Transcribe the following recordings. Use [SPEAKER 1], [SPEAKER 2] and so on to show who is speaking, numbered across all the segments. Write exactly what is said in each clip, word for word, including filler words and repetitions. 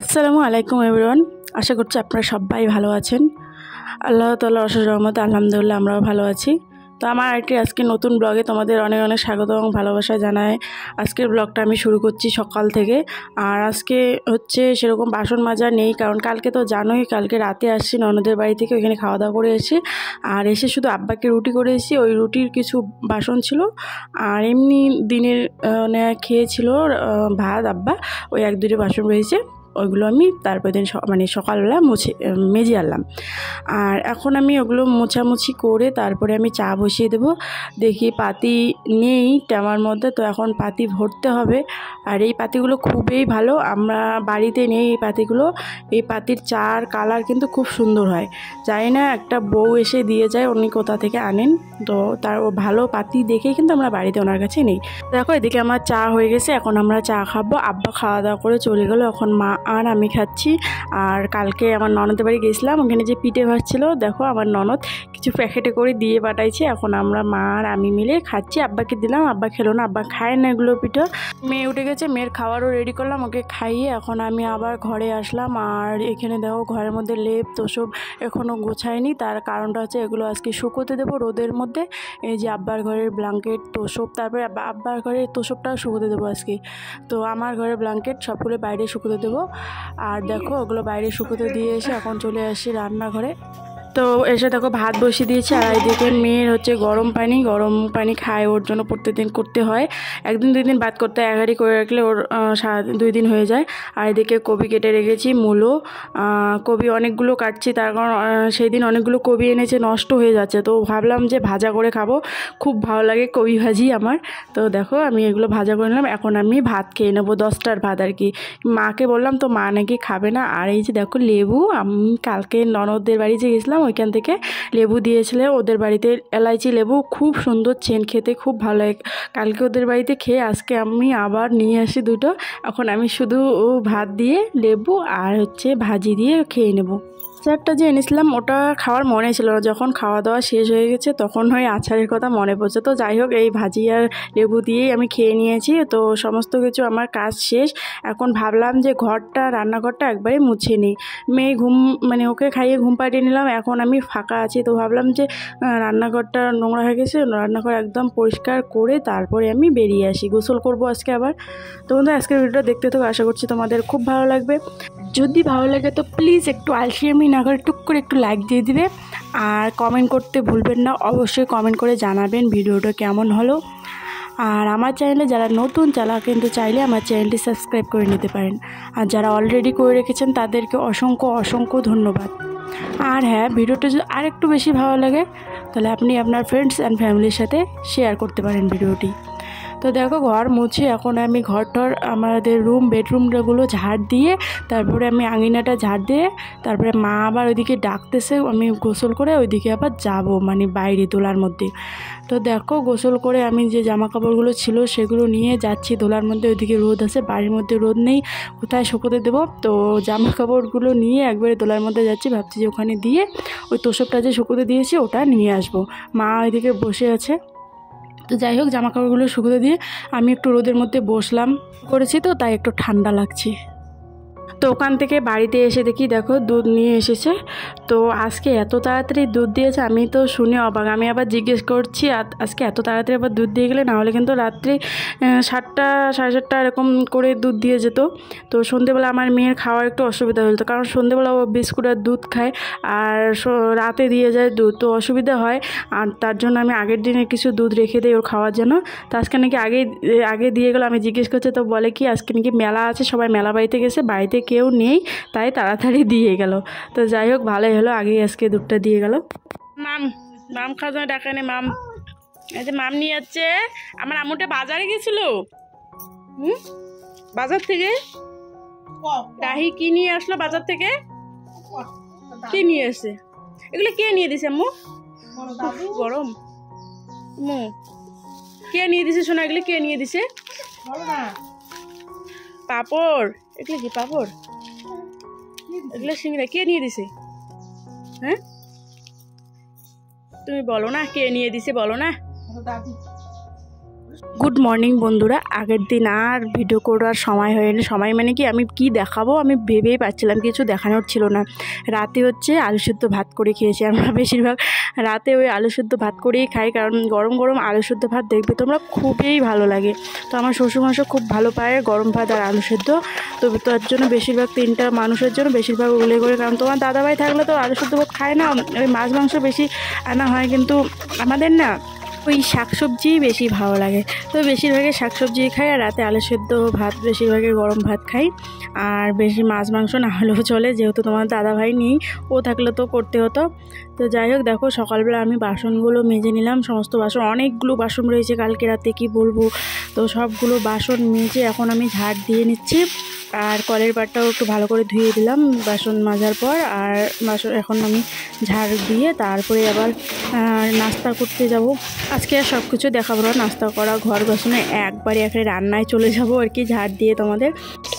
[SPEAKER 1] আসসালামু আলাইকুম এভরিওয়ান। আশা করছি আপনারা সবাই ভালো আছেন। আল্লাহ তাআলার অশেষ রহমতে আলহামদুলিল্লাহ আমরাও ভালো আছি। তো আমার আরেকটি আজকে নতুন ব্লগে তোমাদের অনেক অনেক স্বাগত এবং ভালোবাসা জানাই। আজকের ব্লগটা আমি শুরু করছি সকাল থেকে। আর আজকে হচ্ছে সেরকম বাসন মাজা নেই, কারণ কালকে তো জানোই কালকে রাতে আসছি ননদের বাড়ি থেকে, ওইখানে খাওয়া দাওয়া করে এসেছি। আর এসে শুধু আব্বাকে রুটি করে এসেছি, ওই রুটির কিছু বাসন ছিল। আর এমনি দিনের মানে খেয়েছিল ভাত আব্বা, ওই এক দুটো বাসন রয়েছে, ওইগুলো আমি তারপর দিন মানে সকালবেলা মুছে মেজে আনলাম। আর এখন আমি ওগুলো মোছামুছি করে তারপরে আমি চা বসিয়ে দেবো। দেখি পাতি নেই টামার মধ্যে, তো এখন পাতি ভরতে হবে। আর এই পাতিগুলো খুবই ভালো, আমরা বাড়িতে নেই এই পাতিগুলো। এই পাতির চার কালার কিন্তু খুব সুন্দর হয়, জানি না একটা বউ এসে দিয়ে যায়, উনি কোথা থেকে আনেন, তো তার ভালো পাতি দেখেই কিন্তু আমরা বাড়িতে ওনার কাছে নেই। দেখো এদিকে আমার চা হয়ে গেছে, এখন আমরা চা খাবো। আব্বা খাওয়া দাওয়া করে চলে গেলো, এখন মা আর আমি খাচ্ছি। আর কালকে আমার ননদের বাড়ি গেছিলাম, ওখানে যে পিঠে ভাজছিল, দেখো আমার ননদ কিছু প্যাকেটে করে দিয়ে পাঠাইছে। এখন আমরা মা আর আমি মিলে খাচ্ছি, আব্বাকে দিলাম, আব্বা খেলো না, আব্বা খায় না এগুলো পিঠে। মেয়ে উঠে গেছে, মেয়ের খাবারও রেডি করলাম, ওকে খাইয়ে এখন আমি আবার ঘরে আসলাম। আর এখানে দেখো ঘরের মধ্যে লেপ তোসব এখনও গোছায়নি, তার কারণটা হচ্ছে এগুলো আজকে শুকোতে দেবো রোদের মধ্যে। এই যে আব্বার ঘরের ব্ল্যাঙ্কেট তোসব, তারপরে আব্বার ঘরের তোসবটাও শুকোতে দেবো আজকে। তো আমার ঘরের ব্ল্যাঙ্কেট সবগুলো বাইরে শুকোতে দেবো। আর দেখো ওগুলো বাইরে শুকোতে দিয়ে এসে এখন চলে আসি রান্নাঘরে। তো এসে দেখো ভাত বসিয়ে দিয়েছি। আর এদিকে মেয়ের হচ্ছে গরম পানি গরম পানি খায়, ওর জন্য প্রত্যেকদিন করতে হয়, একদিন দুই দিন বাদ করতে হয়, এগারি করে রাখলে ওর সারা দুই দিন হয়ে যায়। আর এদিকে কবি কেটে রেখেছি, মূলো কবি অনেকগুলো কাটছি, তার কারণ সেই দিন অনেকগুলো কবি এনেছে, নষ্ট হয়ে যাচ্ছে, তো ভাবলাম যে ভাজা করে খাবো, খুব ভালো লাগে কবি ভাজি আমার। তো দেখো আমি এগুলো ভাজা করে নিলাম, এখন আমি ভাত খেয়ে নেবো, দশটার ভাত আর কি। মাকে বললাম, তো মা নাকি খাবে না। আর এই যে দেখো লেবু, আমি কালকে ননদদের বাড়ি যে গেছিলাম ওইখান থেকে লেবু দিয়েছিল, ওদের বাড়িতে এলাইচি লেবু, খুব সুন্দর চেন, খেতে খুব ভালো লাগে। কালকে ওদের বাড়িতে খেয়ে আজকে আমি আবার নিয়ে আসি দুটো। এখন আমি শুধু ভাত দিয়ে লেবু আর হচ্ছে ভাজি দিয়ে খেয়ে নেব। আচারটা যে এনেছিলাম ওটা খাওয়ার মনে ছিল না, যখন খাওয়া দাওয়া শেষ হয়ে গেছে তখন হয় আচারের কথা মনে পড়ছে। তো যাই হোক এই ভাজি আর লেবু দিয়েই আমি খেয়ে নিয়েছি। তো সমস্ত কিছু আমার কাজ শেষ, এখন ভাবলাম যে ঘরটা রান্নাঘরটা একবারে মুছে নিই। মেয়ে ঘুম মানে ওকে খাইয়ে ঘুম পাড়িয়ে নিলাম, এখন আমি ফাঁকা আছি, তো ভাবলাম যে রান্নাঘরটা নোংরা হয়ে গেছে, রান্নাঘর একদম পরিষ্কার করে তারপরে আমি বেরিয়ে আসি, গোসল করব আজকে আবার। তো বন্ধু আজকের ভিডিওটা দেখতে থাকো, আশা করছি তোমাদের খুব ভালো লাগবে। যদি ভালো লাগে তো প্লিজ একটু আলসিয়ামি না করে টুক করে একটু লাইক দিয়ে দিবে, আর কমেন্ট করতে ভুলবেন না, অবশ্যই কমেন্ট করে জানাবেন ভিডিওটা কেমন হলো। আর আমার চ্যানেলে যারা নতুন চালা কিন্তু চাইলে আমার চ্যানেলটি সাবস্ক্রাইব করে নিতে পারেন, আর যারা অলরেডি করে রেখেছেন তাদেরকে অসংখ্য অসংখ্য ধন্যবাদ। আর হ্যাঁ, ভিডিওটা যদি আর একটু বেশি ভালো লাগে তাহলে আপনি আপনার ফ্রেন্ডস অ্যান্ড ফ্যামিলির সাথে শেয়ার করতে পারেন ভিডিওটি। তো দেখো ঘর মুছে এখন আমি ঘরটার আমাদের রুম বেডরুমগুলো ঝাড় দিয়ে তারপরে আমি আঙিনাটা ঝাড় দিয়ে তারপরে মা আবার ওইদিকে ডাকতেছে, আমি গোসল করে ওইদিকে আবার যাব মানে বাইরে দোলার মধ্যে। তো দেখো গোসল করে আমি যে জামা কাপড়গুলো ছিল সেগুলো নিয়ে যাচ্ছি দোলার মধ্যে, ওইদিকে রোদ আছে, বাড়ির মধ্যে রোদ নেই, কোথায় শুকোতে দেবো। তো জামা কাপড়গুলো নিয়ে একবারে দোলার মধ্যে যাচ্ছি, ভাবছি যে ওখানে দিয়ে ওই তোষকটা যে শুকোতে দিয়েছি ওটা নিয়ে আসবো। মা ওইদিকে বসে আছে। তো যাই হোক জামা কাপড়গুলো শুকোতে দিয়ে আমি একটু রোদের মধ্যে বসলাম করেছি, তো তাই একটু ঠান্ডা লাগছে। তো ওখান থেকে বাড়িতে এসে দেখি দেখো দুধ নিয়ে এসেছে। তো আজকে এত তাড়াতাড়ি দুধ দিয়েছে, আমি তো শুনে অবাক। আমি আবার জিজ্ঞেস করছি আজকে এত তাড়াতাড়ি আবার দুধ দিয়ে গেলে, না হলে কিন্তু রাত্রি সাতটা সাড়ে সাতটা এরকম করে দুধ দিয়ে যেত। তো সন্ধেবেলা আমার মেয়ের খাওয়ার একটু অসুবিধা হতো, কারণ সন্ধেবেলা ও বিস্কুট আর দুধ খায়, আর রাতে দিয়ে যায় দুধ, তো অসুবিধা হয়। আর তার জন্য আমি আগের দিনে কিছু দুধ রেখে দিই ওর খাওয়ার জন্য। তো আজকে নাকি আগে আগে দিয়ে গেলো, আমি জিজ্ঞেস করছি, তো বলে কি আজকে নাকি মেলা আছে, সবাই মেলা বাড়িতে গেছে, বাড়িতে কেউ নেই, তাই তাড়াতাড়ি দিয়ে গেল। তো যাই হোক ভালোই হলো, আগেই আজকে দুধটা দিয়ে গেল। মাম মাম খাওয়ার জন্য ডাকা নেই, মাম এই যে মাম নিয়ে যাচ্ছে। আমার আম্মুটা বাজারে গেছিল, হুম বাজার থেকে ডাহি কি নিয়ে আসলো বাজার থেকে, কি নিয়ে এসে, এগুলো কে নিয়ে দিছে আম্মু? গরম আম্মু কে নিয়ে দিছে সোনা, এগুলো কে নিয়ে দিছে? পাপড়, এগুলো কি পাপড়? এগুলো সিঙ্গড়া কে নিয়ে দিছে? হ্যাঁ তুমি বলো না কে নিয়ে দিছে, বলো না। গুড মর্নিং বন্ধুরা। আগের দিন আর ভিডিও করার সময় হয়নি। সময় মানে কি আমি কি দেখাবো আমি ভেবেই পাচ্ছিলাম, কিছু দেখানোর ছিল না। রাতে হচ্ছে আলু সেদ্ধ ভাত করে খেয়েছি আমরা। বেশিরভাগ রাতে ওই আলু সেদ্ধ ভাত করেই খাই, কারণ গরম গরম আলু সেদ্ধ ভাত দেখবে তোমরা খুবই ভালো লাগে। তো আমার শ্বশুরমশাই খুব ভালো পায় গরম ভাত আর আলু সেদ্ধ। তো তার জন্য বেশিরভাগ তিনটা মানুষের জন্য বেশিরভাগ উলে করে, কারণ তোমার দাদাভাই থাকলে তো আলু সেদ্ধ ভাত খায় না, ওই মাছ মাংস বেশি আনা হয়, কিন্তু আমাদের না ওই শাকসবজি বেশি ভালো লাগে। তো বেশিরভাগই শাকসবজি খাই, আর রাতে আলু সেদ্ধ ভাত বেশিরভাগই গরম ভাত খাই। আর বেশি মাছ মাংস না হলেও চলে, যেহেতু তোমার দাদাভাই নেই, ও থাকলে তো করতে হতো। তো যাই হোক, দেখো সকালবেলা আমি বাসনগুলো মেজে নিলাম। সমস্ত বাসন, অনেকগুলো বাসন রয়েছে কালকে রাতে কি বলবো। তো সবগুলো বাসন মেজে এখন আমি ঝাড় দিয়ে নিচ্ছি, আর কলের পাটটাও একটু ভালো করে ধুয়ে দিলাম বাসন মাজার পর। আর বাসন এখন আমি ঝাড় দিয়ে তারপরে আবার নাস্তা করতে যাব। আজকে আর সব কিছু দেখাবো না, নাস্তা করা ঘর বাসনে একবারে এখানে রান্নায় চলে যাব আর কি, ঝাড় দিয়ে তোমাদের।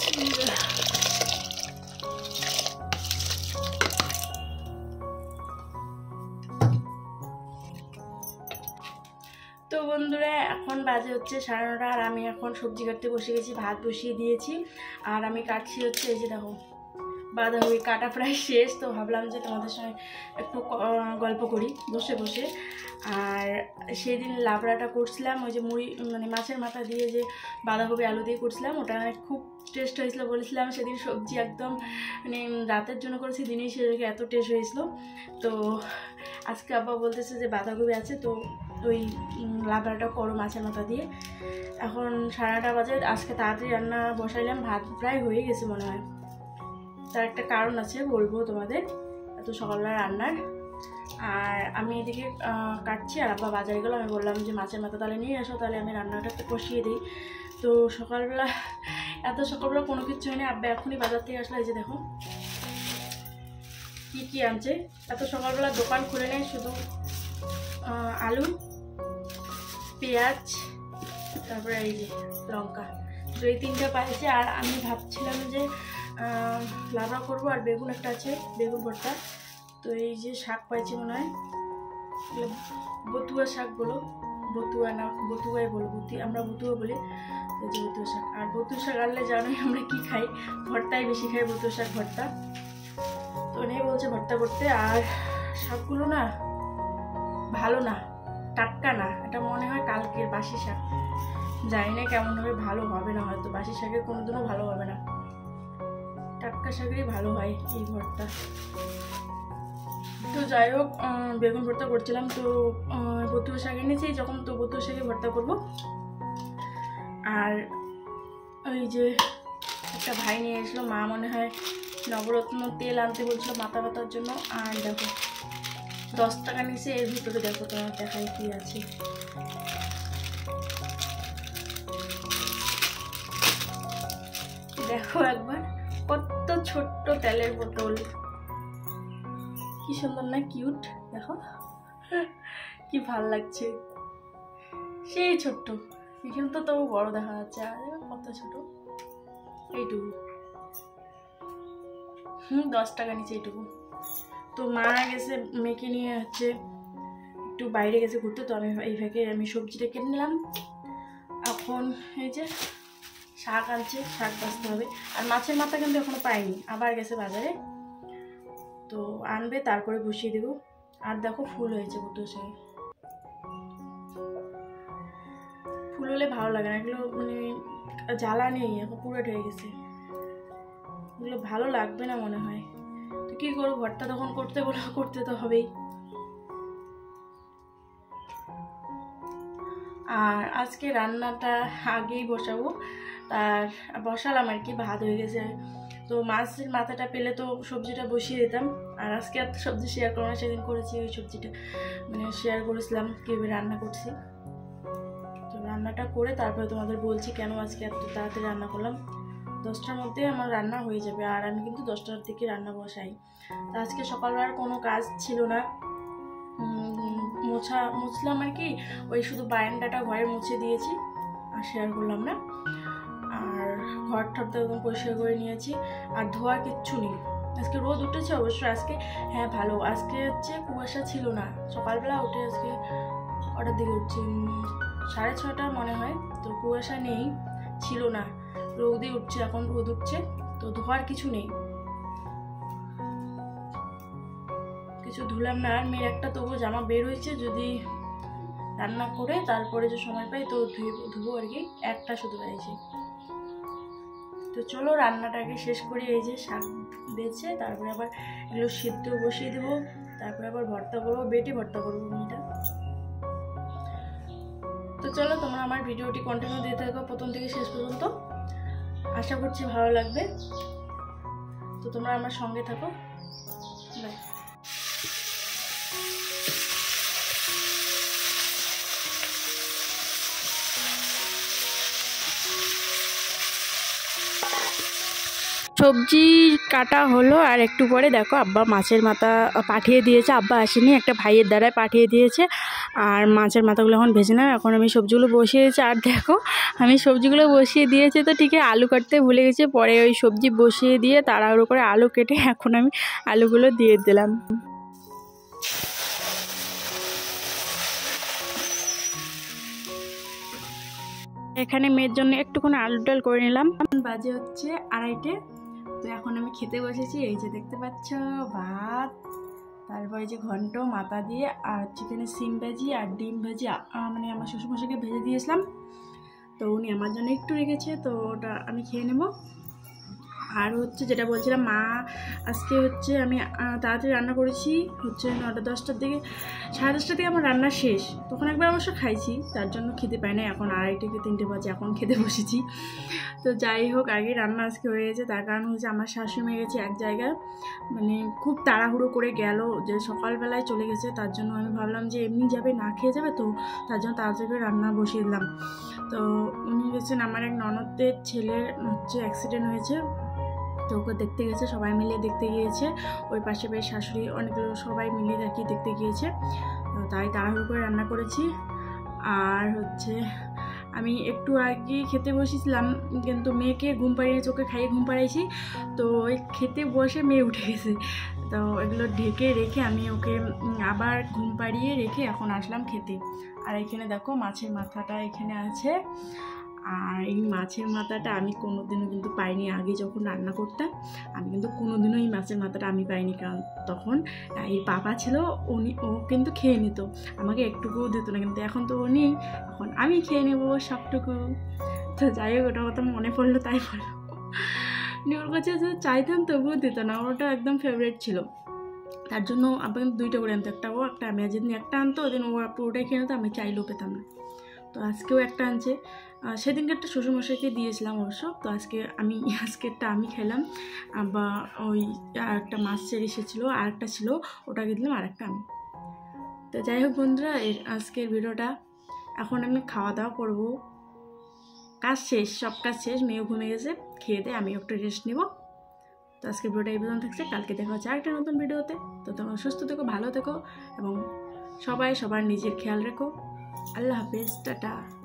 [SPEAKER 1] তো বন্ধুরা এখন বাজে হচ্ছে সাড়ে নটা, আর আমি এখন সবজি কাটতে বসে গেছি, ভাত বসিয়ে দিয়েছি। আর আমি কাটছি হচ্ছে এই যে দেখো বাঁধাকপি কাটা প্রায় শেষ। তো ভাবলাম যে তোমাদের সঙ্গে একটু গল্প করি বসে বসে। আর সেই দিন লাবড়াটা করছিলাম ওই যে মুড়ি মানে মাছের মাথা দিয়ে যে বাঁধাকপি আলু দিয়ে করছিলাম, ওটা খুব টেস্ট হয়েছিল বলেছিলাম সেদিন। সবজি একদম মানে রাতের জন্য করেছি, দিনেই সেদিকে এত টেস্ট হয়েছিল। তো আজকে আব্বা বলতেছে যে বাঁধাকপি আছে, তো ওই লাবড়াটা করো মাছের মাথা দিয়ে। এখন সাড়ে নটা বাজে, আজকে তাড়াতাড়ি রান্না বসাইলাম, ভাত প্রায় হয়ে গেছে মনে হয়। তার একটা কারণ আছে বলবো তোমাদের, এত সকালবেলা রান্নার। আর আমি এদিকে কাটছি, আর আব্বা বাজারে গেলো। আমি বললাম যে মাছের মাথা তাহলে নিয়ে আসো, তাহলে আমি রান্নাটা একটু কষিয়ে দিই। তো সকালবেলা এত সকালবেলা কোনো কিছু হয়নি, আব্বা এখনই বাজার থেকে আসলো। এই যে দেখো কী কী আনছে। এত সকালবেলা দোকান খুলে নেই, শুধু আলু, পেঁয়াজ, তারপরে এই যে লঙ্কা, তো এই তিনটা পাইছে। আর আমি ভাবছিলাম যে লাবড়া করবো, আর বেগুন একটা আছে, বেগুন ভর্তা। তো এই যে শাক পাইছি মনে হয়, বতুয়া শাক বলো, বতুয়া না বতুয়াই বলো, বতি আমরা বতুয়া বলি। এই যে বতুয়া শাক, আর বতুয়া শাক আনলে জানোই আমরা কি খাই, ভর্তাই বেশি খাই, বতুয়া শাক ভর্তা। তো নেই বলছে ভর্তা করতে। আর শাকগুলো না ভালো না, টাটকা না, এটা মনে হয় কালকের বাসি শাক। জানি না কেমন হবে, ভালো হবে না হয়তো, বাসি শাকের কোনোদিনও ভালো হবে না, টাটকা শাকেরই ভালো হয় এই ভর্তা। তো যাই হোক, বেগুন ভর্তা করছিলাম। তো বতুয়া শাক এনেছি যখন, তো বতুয়া শাকে ভর্তা করবো। আর ওই যে একটা ভাই নিয়ে এসলো, মা মনে হয় নবরত্ন তেল আনতে বলছিল মাথা ব্যথার জন্য। আর দেখো দশ টাকা নিয়েছে, এর ভিতরে দেখো তোমার দেখাই কি আছে। দেখো একবার কত ছোট্ট তেলের বোতল, কি সুন্দর না, কিউট। দেখো কি ভাল লাগছে, সেই ছোট্ট। এখানে তো তবু বড় দেখা যাচ্ছে, আর কত ছোট এইটুকু। হুম দশ টাকা নিচে এইটুকু। তো মা গেছে মেয়েকে নিয়ে হচ্ছে একটু বাইরে গেছে ঘুরতে, তো আমি এই ফাঁকে আমি সবজিটা কেটে নিলাম। এখন এই যে শাক আনছে, শাক বাছতে হবে। আর মাছের মাথা কিন্তু এখনো পাইনি, আবার গেছে বাজারে, তো আনবে তারপরে বসিয়ে দেবো। আর দেখো ফুল হয়েছে বতুয়া শাকে, ফুল হলে ভালো লাগে না, এগুলো মানে জ্বালা নেই, এখন পুরো হয়ে গেছে, এগুলো ভালো লাগবে না মনে হয়। তো কী করবো, ভর্তা তখন করতে বলো, করতে তো হবেই। আর আজকে রান্নাটা আগেই বসাবো, তার বসালাম আর কি, ভাত হয়ে গেছে। তো মাছের মাথাটা পেলে তো সবজিটা বসিয়ে দিতাম। আর আজকে এত সবজি শেয়ার করবো না, সেদিন করেছি ওই সবজিটা মানে শেয়ার করেছিলাম কীভাবে রান্না করছি। তো রান্নাটা করে তারপরে তোমাদের বলছি কেন আজকে এত তাড়াতাড়ি রান্না করলাম। দশটার মধ্যে আমার রান্না হয়ে যাবে, আর আমি কিন্তু দশটার দিকে রান্না বসাই। তো আজকে সকালবেলার কোনো কাজ ছিল না, মোছা মুছলাম আর কি, ওই শুধু বারান্দাটা ঘরে মুছে দিয়েছি, আর শেয়ার করলাম না। আর ঘর ঠরটা একদম পরিষ্কার করে নিয়েছি, আর ধোয়া কিচ্ছু নেই। আজকে রোদ উঠেছে অবশ্যই আজকে, হ্যাঁ ভালো। আজকে হচ্ছে কুয়াশা ছিল না, সকালবেলা উঠে আজকে কটার দিকে উঠছি, সাড়ে ছটা মনে হয়। তো কুয়াশা নেই, ছিল না, রোদই উঠছে, এখন রোদ উঠছে, তো ধোয়ার কিছু নেই, কিছু ধুলাম না। আর মেয়ের একটা তবু জামা বের হয়েছে, যদি রান্না করে তারপরে যে সময় পাই তো ধুবো আর কি, একটা শুধু রয়েছে। তো চলো রান্নাটাকে শেষ করি। এই যে শাক বেছে, তারপরে আবার এগুলো সিদ্ধ বসিয়ে দেবো, তারপরে আবার ভর্তা করবো, বেটে ভর্তা করবো মেয়েটা। তো চলো তোমরা আমার ভিডিওটি কন্টিনিউ দিতে থাকো প্রথম থেকে শেষ পর্যন্ত, আশা করছি ভালো লাগবে। তো তোমরা আমার সঙ্গে থাকো, বাই। সবজি কাটা হলো, আর একটু পরে দেখো আব্বা মাছের মাথা পাঠিয়ে দিয়েছে। আব্বা আসেনি, একটা ভাইয়ের দ্বারাই পাঠিয়ে দিয়েছে। আর মাছের মাথাগুলো এখন ভেজে নাও, এখন আমি সবজিগুলো বসিয়েছি। আর দেখো আমি সবজিগুলো বসিয়ে দিয়েছি, তো ঠিক আলু কাটতে ভুলে গেছি, পরে ওই সবজি বসিয়ে দিয়ে তাড়াহুড়ো করে আলু কেটে এখন আমি আলুগুলো দিয়ে দিলাম। এখানে মেয়ের জন্য একটুখানি আলু ডাল করে নিলাম। বাজে হচ্ছে আড়াইটে। তো এখন আমি খেতে বসেছি। এই যে দেখতে পাচ্ছ ভাত, তারপরে যে ঘন্ট মাথা দিয়ে, আর চিকেনে সিম ভাজি আর ডিম ভাজি মানে আমার শ্বশুরমশাইকে ভেজে দিয়েছিলাম, তো উনি আমার জন্য একটু রেখেছে, তো ওটা আমি খেয়ে নেব। আর হচ্ছে যেটা বলছিলাম, মা আজকে হচ্ছে আমি তাড়াতাড়ি রান্না করেছি, হচ্ছে নটা দশটার দিকে, সাড়ে দশটার দিকে আমার রান্না শেষ। তখন একবার অবশ্য খাইছি, তার জন্য খেতে পাই না, এখন আড়াইটে কি তিনটে বাজে, এখন খেতে বসেছি। তো যাই হোক, আগে রান্না আজকে হয়ে গেছে। তার কারণ হচ্ছে আমার শাশুড়ি মেয়ে গেছে এক জায়গায়, মানে খুব তাড়াহুড়ো করে গেল, যে সকালবেলায় চলে গেছে, তার জন্য আমি ভাবলাম যে এমনি যাবে, না খেয়ে যাবে, তো তার জন্য তাড়াতাড়ি করে রান্না বসিয়ে দিলাম। তো উনি গেছেন, আমার এক ননদের ছেলের হচ্ছে অ্যাক্সিডেন্ট হয়েছে, তো ওকে দেখতে গেছে, সবাই মিলে দেখতে গিয়েছে, ওই পাশে বেশ শাশুড়ি অনেকগুলো সবাই মিলে আর কি দেখতে গিয়েছে। তো তাই তাড়াহুড়ো করে রান্না করেছি। আর হচ্ছে আমি একটু আগে খেতে বসেছিলাম, কিন্তু মেয়েকে ঘুম পাড়িয়ে চোখে খাইয়ে ঘুম পাড়াইছি, তো ওই খেতে বসে মেয়ে উঠে গেছে, তো এগুলো ঢেকে রেখে আমি ওকে আবার ঘুম পাড়িয়ে রেখে এখন আসলাম খেতে। আর এখানে দেখো মাছের মাথাটা এখানে আছে, আর এই মাছের মাথাটা আমি কোনোদিনও কিন্তু পাইনি। আগে যখন রান্না করতাম আমি কিন্তু কোনোদিনও এই মাছের মাথাটা আমি পাইনি, কারণ তখন এই পাপা ছিল, উনি ও কিন্তু খেয়ে নিত, আমাকে একটুকুও দিত না, কিন্তু এখন তো ও নেই, এখন আমি খেয়ে নেবো সবটুকু। তো যাই হোক, ওটা কথা মনে পড়লো তাই বলো। ওর কাছে চাইতাম তবুও দিত না, ওটা একদম ফেভারিট ছিল, তার জন্য আবার কিন্তু দুইটা করে আনতো, একটা ও একটা আমি। আর যেদিন একটা আনতো ওদিন ও পুরোটাই খেয়ে নিত, আমি চাইলেও পেতাম না। তো আজকেও একটা আনছে, সেদিনকে একটা শ্বশুরমশাইকে দিয়েছিলাম অবশ্য, তো আজকে আমি আজকেরটা আমি খেলাম। বা ওই আর একটা মাছ ছেড়ে এসেছিলো, আর একটা ছিল, ওটাকে দিলাম, আর একটা আমি। তো যাই হোক বন্ধুরা, এর আজকের ভিডিওটা, এখন আমি খাওয়া দাওয়া করবো, কাজ শেষ, সব কাজ শেষ, মেয়েও ঘুমে গেছে, খেয়ে দিয়ে আমি একটু রেস্ট নেব। তো আজকের ভিডিওটা এই পর্যন্ত থাকছে, কালকে দেখা হচ্ছে আরেকটা নতুন ভিডিওতে। তো তোমরা সুস্থ থেকো, ভালো থেকো, এবং সবাই সবার নিজের খেয়াল রেখো। আল্লাহ হাফেজ, টাটা।